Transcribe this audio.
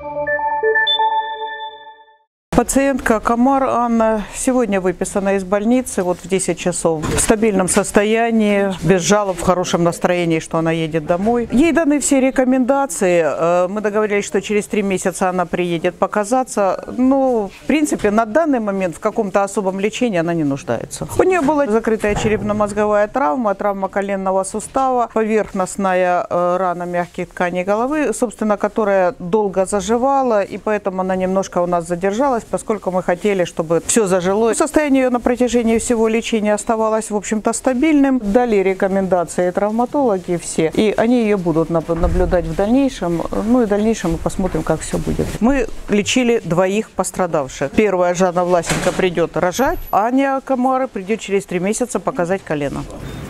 Пациентка Комар Анна сегодня выписана из больницы вот в 10 часов. В стабильном состоянии, без жалоб, в хорошем настроении, что она едет домой. Ей даны все рекомендации. Мы договорились, что через 3 месяца она приедет показаться. Но, в принципе, на данный момент в каком-то особом лечении она не нуждается. У нее была закрытая черепно-мозговая травма, травма коленного сустава, поверхностная рана мягких тканей головы, собственно, которая долго заживала, и поэтому она немножко у нас задержалась, поскольку мы хотели, чтобы все зажило. Состояние ее на протяжении всего лечения оставалось, в общем-то, стабильным. Дали рекомендации травматологи все, и они ее будут наблюдать в дальнейшем. Ну и в дальнейшем мы посмотрим, как все будет. Мы лечили 2 пострадавших. Первая, Жанна Власенко, придет рожать, Аня Комары придет через 3 месяца показать колено.